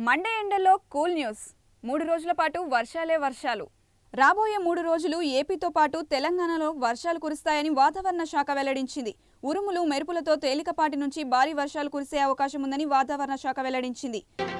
Monday ఎండల్లో cool news 3 రోజుల పాటు వర్షాలే వర్షాలు రాబోయే 3 రోజులు ఏపీతో పాటు తెలంగాణలో వర్షాలు కురుస్తాయని వాతావరణ శాఖ వెల్లడించింది. ఉరుములు మెరుపులతో తేలికపాటి నుంచి భారీ వర్షాలు కురిసే అవకాశం ఉందని వాతావరణ శాఖ వెల్లడించింది.